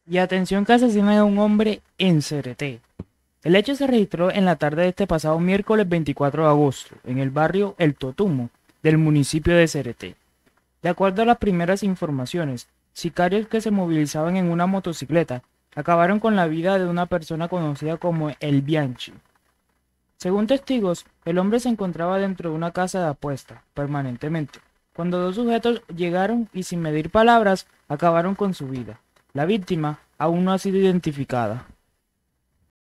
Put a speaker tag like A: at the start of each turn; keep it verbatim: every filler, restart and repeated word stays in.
A: Y atención que asesinan a un hombre en Cereté. El hecho se registró en la tarde de este pasado miércoles veinticuatro de agosto, en el barrio El Totumo, del municipio de Cereté. De acuerdo a las primeras informaciones, sicarios que se movilizaban en una motocicleta acabaron con la vida de una persona conocida como El Bianchi. Según testigos, el hombre se encontraba dentro de una casa de apuestas, permanentemente, cuando dos sujetos llegaron y sin medir palabras acabaron con su vida. La víctima aún no ha sido identificada.